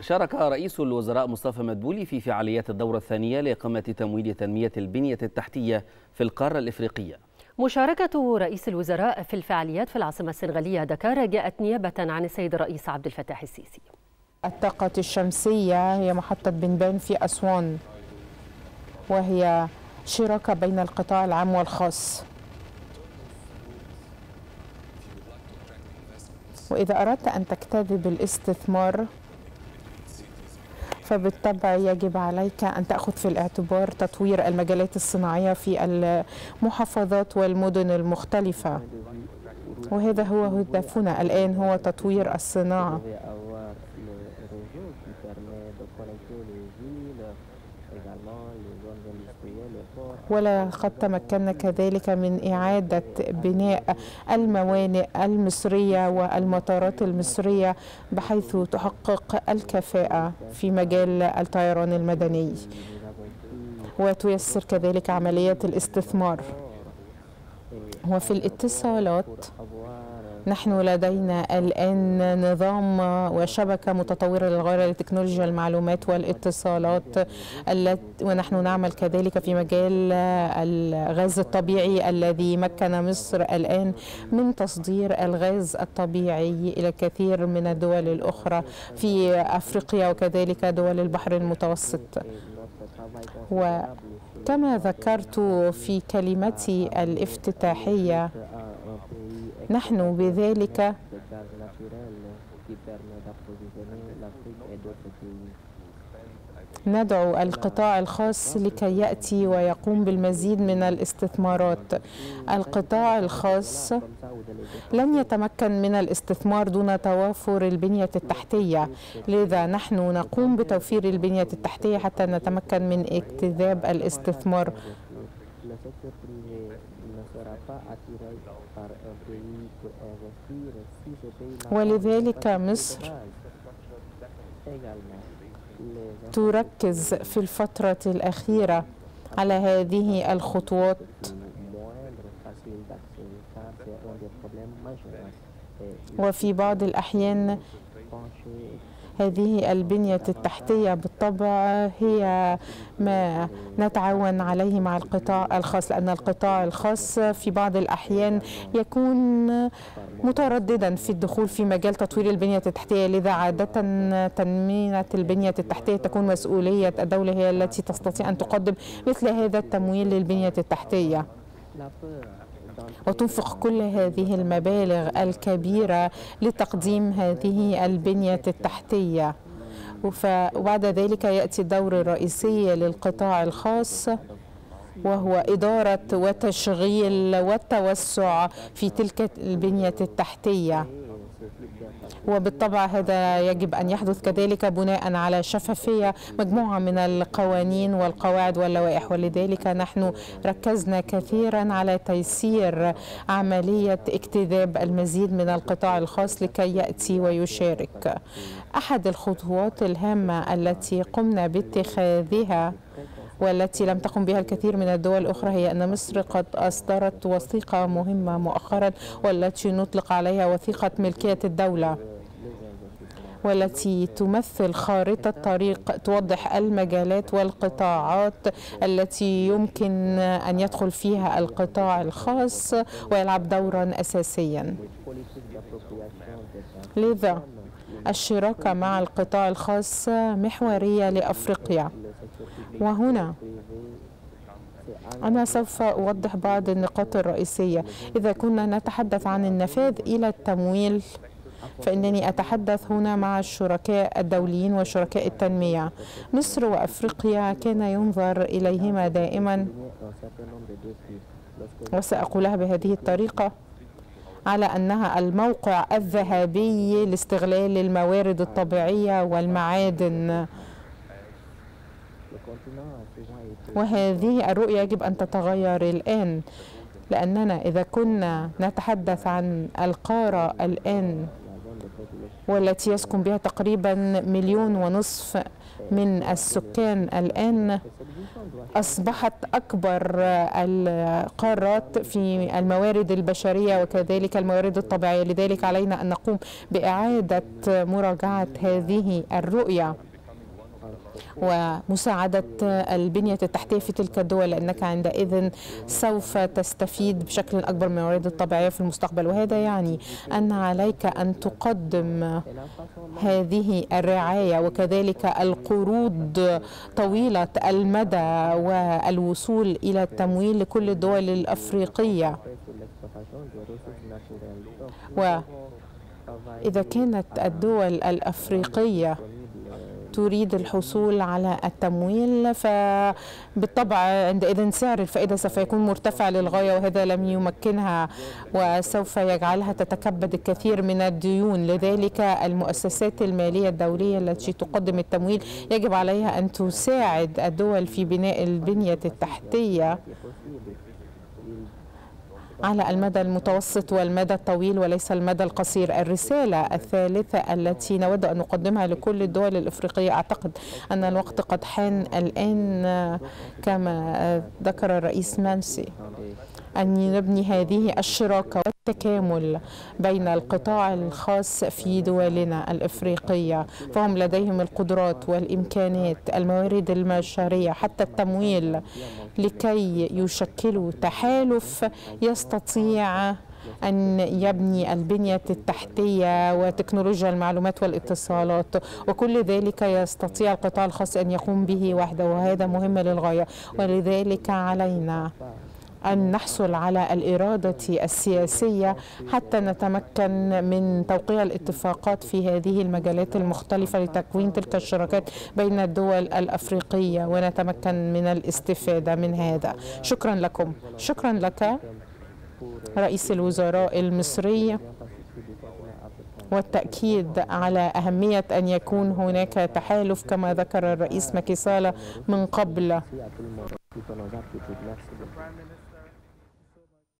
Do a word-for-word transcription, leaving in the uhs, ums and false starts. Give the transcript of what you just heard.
شارك رئيس الوزراء مصطفى مدبولي في فعاليات الدورة الثانية لإقامة تمويل تنمية البنية التحتية في القارة الإفريقية. مشاركة رئيس الوزراء في الفعاليات في العاصمة السنغالية دكار جاءت نيابة عن السيد الرئيس عبد الفتاح السيسي. الطاقة الشمسية هي محطة بنبان في أسوان، وهي شراكة بين القطاع العام والخاص. وإذا أردت أن تجتذب الاستثمار فبالطبع يجب عليك أن تأخذ في الاعتبار تطوير المجالات الصناعية في المحافظات والمدن المختلفة، وهذا هو هدفنا الآن، هو تطوير الصناعة. ولقد تمكنا كذلك من إعادة بناء الموانئ المصرية والمطارات المصرية بحيث تحقق الكفاءة في مجال الطيران المدني وتيسر كذلك عملية الاستثمار. وفي الاتصالات نحن لدينا الآن نظام وشبكة متطورة للغاية لتكنولوجيا المعلومات والاتصالات، ونحن نعمل كذلك في مجال الغاز الطبيعي الذي مكن مصر الآن من تصدير الغاز الطبيعي إلى الكثير من الدول الأخرى في أفريقيا وكذلك دول البحر المتوسط. وكما ذكرت في كلمتي الافتتاحية، نحن بذلك ندعو القطاع الخاص لكي يأتي ويقوم بالمزيد من الاستثمارات. القطاع الخاص لن يتمكن من الاستثمار دون توافر البنية التحتية، لذا نحن نقوم بتوفير البنية التحتية حتى نتمكن من اجتذاب الاستثمار. ولذلك مصر تركز في الفترة الأخيرة على هذه الخطوات، وفي بعض الأحيان هذه البنية التحتية بالطبع هي ما نتعاون عليه مع القطاع الخاص، لأن القطاع الخاص في بعض الأحيان يكون مترددا في الدخول في مجال تطوير البنية التحتية، لذا عادة تنمية البنية التحتية تكون مسؤولية الدولة، هي التي تستطيع أن تقدم مثل هذا التمويل للبنية التحتية وتنفق كل هذه المبالغ الكبيرة لتقديم هذه البنية التحتية. وبعد ذلك يأتي الدور الرئيسي للقطاع الخاص، وهو إدارة وتشغيل والتوسع في تلك البنية التحتية. وبالطبع هذا يجب أن يحدث كذلك بناء على شفافية، مجموعة من القوانين والقواعد واللوائح، ولذلك نحن ركزنا كثيرا على تيسير عملية اجتذاب المزيد من القطاع الخاص لكي يأتي ويشارك. أحد الخطوات الهامة التي قمنا باتخاذها والتي لم تقم بها الكثير من الدول الأخرى هي أن مصر قد أصدرت وثيقة مهمة مؤخرا، والتي نطلق عليها وثيقة ملكية الدولة، والتي تمثل خارطة طريق توضح المجالات والقطاعات التي يمكن أن يدخل فيها القطاع الخاص ويلعب دورا أساسيا. لذا الشراكة مع القطاع الخاص محورية لأفريقيا. وهنا أنا سوف أوضح بعض النقاط الرئيسية. إذا كنا نتحدث عن النفاذ إلى التمويل، فإنني أتحدث هنا مع الشركاء الدوليين وشركاء التنمية. مصر وأفريقيا كان ينظر إليهما دائما، وسأقولها بهذه الطريقة، على أنها الموقع الذهبي لاستغلال الموارد الطبيعية والمعادن، وهذه الرؤية يجب أن تتغير الآن، لأننا إذا كنا نتحدث عن القارة الآن والتي يسكن بها تقريبا مليون ونصف من السكان الآن، أصبحت أكبر القارات في الموارد البشرية وكذلك الموارد الطبيعية. لذلك علينا أن نقوم بإعادة مراجعة هذه الرؤية ومساعدة البنية التحتية في تلك الدول، لأنك عندئذ سوف تستفيد بشكل أكبر من الموارد الطبيعية في المستقبل. وهذا يعني أن عليك أن تقدم هذه الرعاية وكذلك القروض طويلة المدى والوصول إلى التمويل لكل الدول الأفريقية. وإذا كانت الدول الأفريقية تريد الحصول على التمويل فبالطبع عندئذ سعر الفائدة سوف يكون مرتفع للغاية، وهذا لم يمكنها وسوف يجعلها تتكبد الكثير من الديون. لذلك المؤسسات المالية الدولية التي تقدم التمويل يجب عليها أن تساعد الدول في بناء البنية التحتية على المدى المتوسط والمدى الطويل وليس المدى القصير. الرسالة الثالثة التي نود أن نقدمها لكل الدول الإفريقية، أعتقد أن الوقت قد حان الآن كما ذكر الرئيس مانسي أن نبني هذه الشراكة والتكامل بين القطاع الخاص في دولنا الإفريقية، فهم لديهم القدرات والإمكانات، الموارد البشرية، حتى التمويل، لكي يشكلوا تحالف يستطيع أن يبني البنية التحتية وتكنولوجيا المعلومات والاتصالات، وكل ذلك يستطيع القطاع الخاص أن يقوم به وحده، وهذا مهم للغاية. ولذلك علينا أن نحصل على الإرادة السياسية حتى نتمكن من توقيع الاتفاقات في هذه المجالات المختلفة لتكوين تلك الشراكات بين الدول الأفريقية ونتمكن من الاستفادة من هذا. شكرا لكم. شكرا لك رئيس الوزراء المصري، والتأكيد على أهمية أن يكون هناك تحالف كما ذكر الرئيس ماكي سال من قبل.